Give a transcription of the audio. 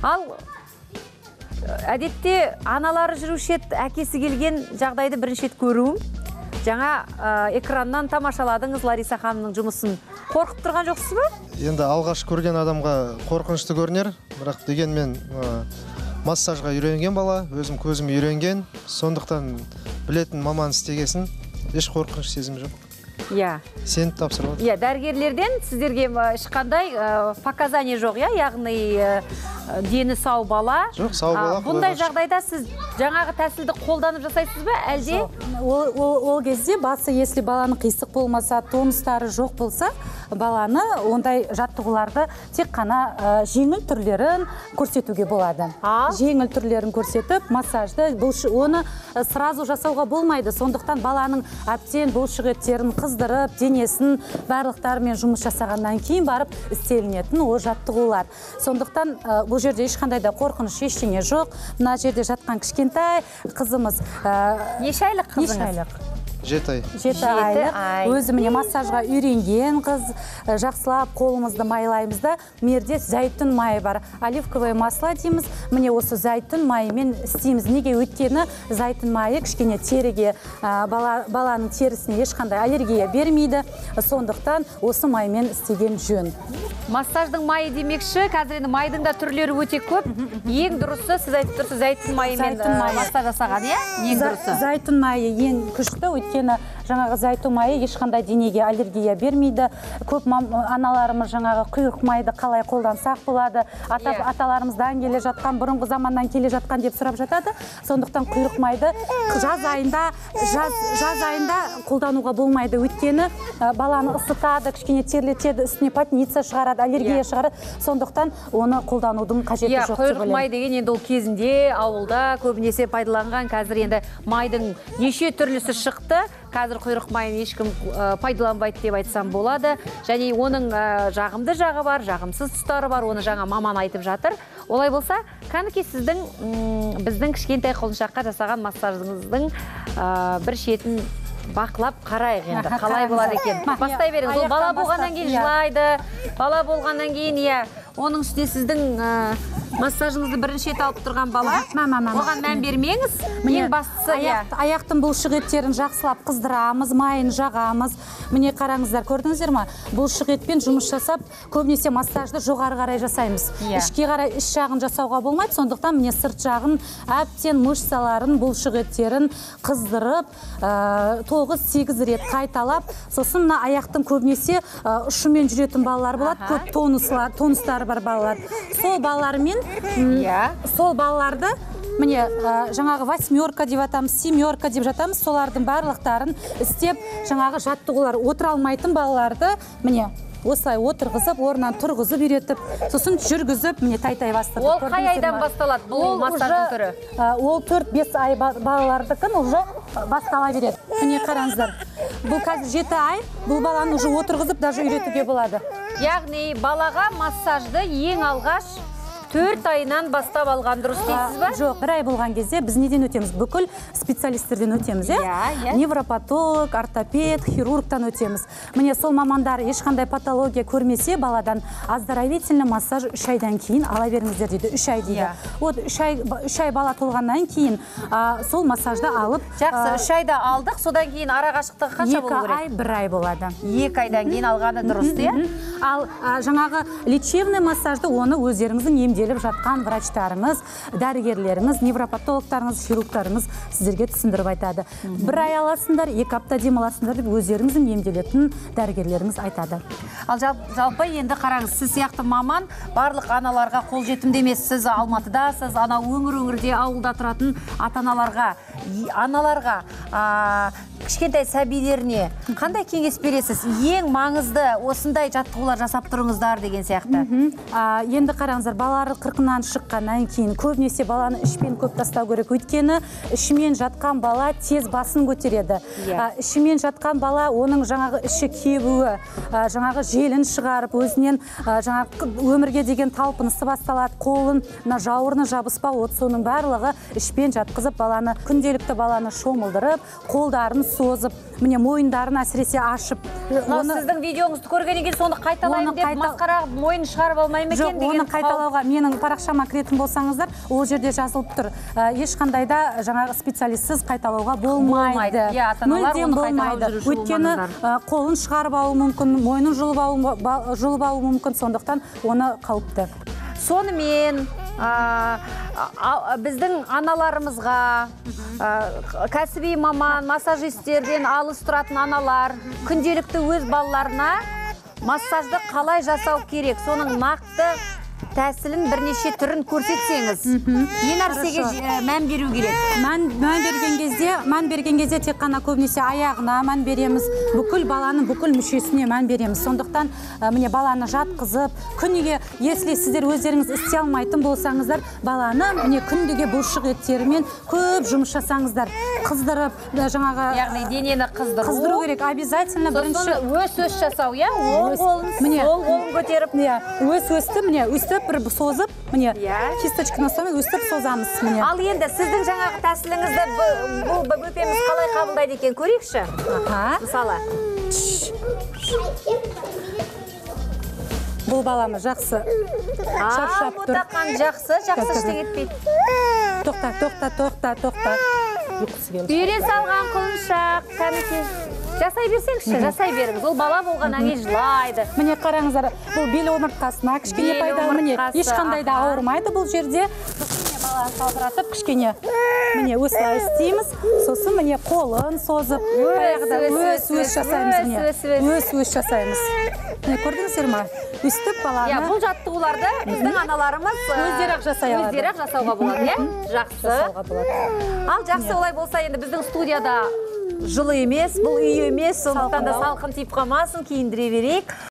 Ал әдетте аналары жүруші еді, әкесі келген жағдайды бірінші рет көруім. Жаңа экраннан тамашаладыңыз Лариса ханымның жұмысын. Қорқып тұрған жоқсыз ба? Енді алғаш көрген адамға қорқынышты көрінер, бірақ дегенмен массажға үйренген бала, өзім көзім үйренген, сондықтан білетін маман істегесін, еш қорқыныш сезім жоқ. Иә. Сен тапсырып отыр. Иә, дәрігерлерден сіздерге ешқандай показания жоқ, яғни дені сау бала. Жоқ, сау бала. Бұндай жағдайда сіз жаңағы тәсілді қолданып жасайсыз ба, әлде? Ол кезде басы, если баланың қисық болмаса, тонустары жоқ болса, баланы ондай жаттығуларды тек қана жеңіл түрлерін көрсетуге болады. Жеңіл түрлерін көрсетіп, массажды, оны сразу жасауға болмайды. Сондықтан баланың әптен бұлшық еттерін қыздырып, денесін барлықтарымен жұмыс жасағаннан кейін барып істелінетін ол жаттығулар. Сондықтан бұл жерде ешқандай да қорқыныш ештеңе жоқ. Мына жерде жатқан кішкентай қызымыз. Неше айлық қызыңыз? Неше айлық? 7 ай. 7 айлық. Өзі міне массажға үйренген қыз, жақсылап қолымызды майлаймыз да, мерде зәйтүн майы бар. Оливковое масло дейміз. Міне осы зәйтүн майымен істейміз. Неге? Өйткені зәйтүн майы кішкене теріге, баланың терісіне ешқандай аллергия бермейді. Сондықтан осы маймен істеген жөн. Массаждың майы демекші, қазір енді майдың да түрлері өте көп. Ең дұрысы, сіз айтып тұрсыз, зәйтүн майымен массаж жасаған, иә? Ең дұрысы. Зәйтүн майы ең күшті, өйткені жаңағы зәйтүн майы ешқандай денеге аллергия бермейді. Көп аналарымыз жаңағы құйрық майды қалай қолдансақ болады. Аталарымыздан келе жатқан, бұрынғы заманнан келе жатқан деп сұрап жатады. Сондықтан құйрық майды жаз айында қолдануға болмайды. Өйткені баланы ысытады, кішкене терлетеді, үстіне потница шығарады, аллергия шығарады. Сондықтан оны қолданудың қажеті жоқ деп ойлаймын. Құйрық май деген енді ол кезінде ауылда көбінесе пайдаланған, қазір енді майдың неше түрлісі шықты. Қазір құйрық майын ешкім пайдаланбайды деп айтсам болады. Және оның жағымды жағы бар, жағымсыз тұстары бар, оны жаңа маман айтып жатыр. Олай болса, кәнеки біздің кішкентай құлыншаққа жасаған массажыңыздың бір шетін бақылап қарайық енді. Қалай болады екен? Бастай беріңіз. Ол бала болғаннан кейін жылайды. Бала болғаннан кейін, иә, оның үстіне сіздің массажыңызды бірінші рет алып тұрған бала. Оған мән бермеңіз. Ең бастысы, аяқтың бұлшық еттерін жақсылап қыздырамыз, майын жағамыз. Міне қараңыздар, көрдіңіздер ма? Бұлшық етпен жұмыс жасап, көбінесе массажды жоғары қарай жасаймыз. Ішке қарай іш жағын жасауға болмайды, сондықтан міне сырт жағын әптен мышцаларын, бұлшық еттерін қыздырып, 9-8 рет қайталап, сосын мына аяқтың көбінесе ұшымен жүретін балалар болады, көп тонустары бар балалар. Сол балалармен сол балаларды міне жаңағы 8-орка деп атамыз, 7-орка деп жатамыз, солардың барлықтарын істеп, жаңағы жаттығулар отыра алмайтын балаларды міне осылай отырғызып, орнынан тұрғызып үйретіп, сосын жүргізіп, міне тай-тай бастырдық. Ол қай айдан басталады бұл массаждың түрі? Ол 4-5 ай балалардықын уже бастала береді. Міне қараңыздар. Бұл қазір 7 ай, бұл баланы уже отырғызып, даже үйретуге болады. Яғни балаға массажды ең алғаш 4 айынан бастап алған дұрыс дейсіз ба? Жоқ, 1 ай болған кезде біз неден өтеміз? Бүкіл специалистерден өтеміз, невропатолог, ортопед, хирургтан өтеміз. Міне сол мамандар ешқандай патология көрмесе, баладан оздоровительный массаж 3 айдан кейін ала беріңіздер дейді, 3 ай дейді. Вот 3 ай бала толғаннан кейін сол массажды алып... Жақсы, 3 айда алдық, содан кейін ара қашықтығы қанша болу керек? 2 ай, 1 ай болады. 2 айдан кейін алғаны дұрыс, иә? Ал жаңағы лечебный массажды оны өздеріңіздің емделіп жатқан врачтарыңыз, дәрігерлеріңіз, невропатологтарыңыз, хирургтарыңыз сіздерге түсіндіріп айтады. 1 ай аласыңдар, 2 апта демаласыңдар деп өздеріңіздің емделетін дәрігерлеріңіз айтады. Ал жалпы енді қараңыз, сіз сияқты маман барлық аналарға қол жетімді емес. Сіз Алматыдасыз, ана өңір-өңірде ауылда тұратын аналарға, кішкентай сәбилеріне қандай кеңес бересіз? Ең маңызды осындай жаттығулар жасап тұрыңыздар деген сияқты. Енді қараңыздар, балалары қырқынан шыққаннан кейін көбінесе баланы ішпен көп тастау керек. Өйткені ішімен жатқан бала тез басын көтереді. Ішімен жатқан бала оның жаңағы іші кебуі, жаңағы желін шығарып, өзінен өмірге деген талпынысы басталады. Қолын, жауырыны жабыспау, соның барлығы ішпен жатқызып, баланы күнделікті баланы шомылдырып, қолдарын созып, міне мойындарын әсіресе ашып. Сіздің видеоңызды көргеннен кейін соны қайталайын деп масқара мойын шығарып алмаймын екен деген. Оны қайталауға менің парақшама кіретін болсаңыздар, ол жерде жазылып тұр. Ешқандай да жаңағы специалистсіз қайталауға болмайды. Мүлдем болмайды. Өйткені қолын шығарып алуы мүмкін, мойнын жұлып алуы мүмкін, сондықтан оны қауіпті. Сонымен біздің аналарымызға, кәсіби маман, массажистерден алыс тұратын аналар күнделікті өз балаларына массажды қалай жасау керек, соның нақты тәсілін бірнеше түрін көрсетсеңіз, не нәрсеге мән беру керек? Мән берген кезде тек қана көбінесе аяғына мән береміз, бүкіл баланың бүкіл мүшесіне мән береміз. Сондықтан міне баланы жатқызып, күніге, если сіздер өздеріңіз істей алмайтын болсаңыздар, баланы міне күндіге бұлшық еттерімен көп жұмыс жасаңыздар. Қыздырып, жаңағы яғни денені қыздыру керек. Обязательно бірінші өс жасау, иә? Оң қолын, сол қолын көтеріп, өсті, міне өстіп бір созып, міне кисточканы ұстамай өстіп созамыз, міне. Ал енді сіздің жаңағы тәсіліңізді бұл бөпеміз қалай қабылдайды екен, көрейікші? Мысалы. Бұл баламыз жақсы шаршап тұр. Отақан жақсы іштен етпейді. Тоқта. Үйре салған құлыншақ, кәмеке. Жасай берсеңізші, жасай беріңіз. Ол бала болғаннан кейін жылайды. Міне қараңыздар, бұл бел омыртқасына кішкене пайдалы, міне ешқандай да ауырмайды бұл жерде. Сосын баланы салбыратып кішкене міне осылай істейміз. Сосын міне қолын созып, өс жасаймыз, міне өс жасаймыз. Міне көрдіңіздер ма? Өстіп баланы. Бұл жаттығуларды біздің аналарымыз өздері-ақ жасауға болады, иә? Жақсы. Ал жақсы олай болса, енді біздің студияда жылы емес, бұл үй емес, сондықтан да салқын тиіп қалмасын, киіндіре берейік.